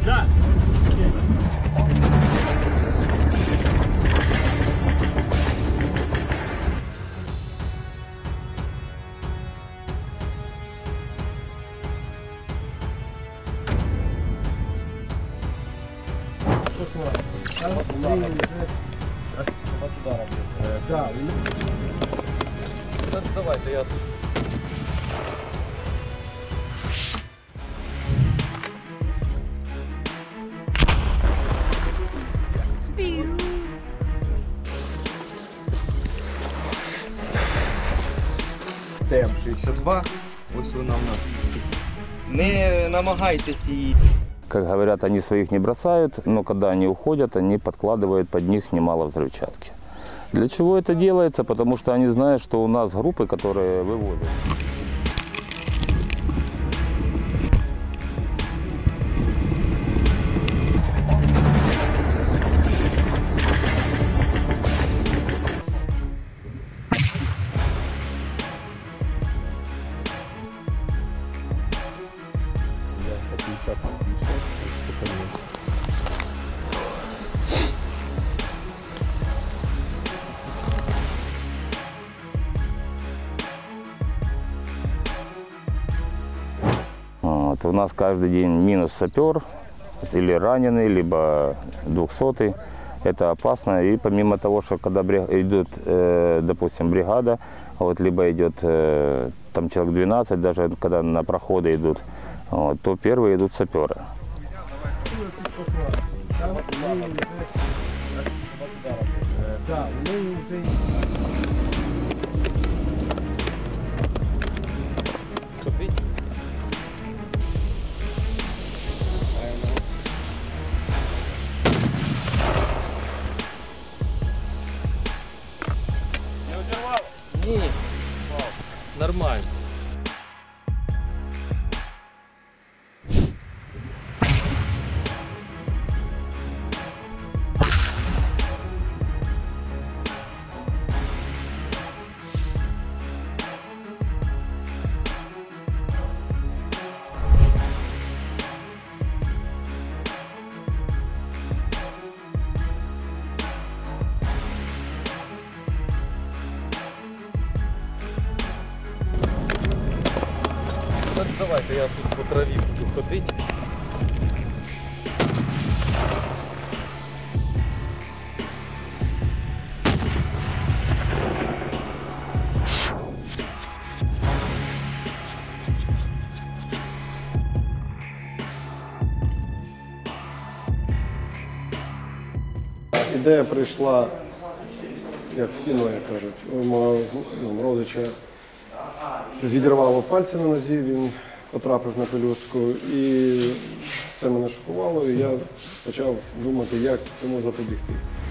Да. Да. Давайте я тут. ТМ-62, ось вона в нас. Не намагайтесь її. Как говорят, они своих не бросают, но когда они уходят, они подкладывают под них немало взрывчатки. Для чего это делается? Потому что они знают, что у нас группы, которые вывозят. Вот, у нас каждый день минус сапер, или раненый, либо 200-й. Это опасно. И помимо того, что когда идет, допустим, бригада, вот, либо идет там человек 12, даже когда на проходы идут, вот, то первые идут саперы. Да, вони вже... Не одірвало? Ні. Нормально. Давайте я тут по траві буду ходити. Ідея прийшла, як в кіно, як кажуть. У мого родича відірвало пальці на нозі, він потрапив на пелюстку, і це мене шокувало, і я почав думати, як цьому запобігти.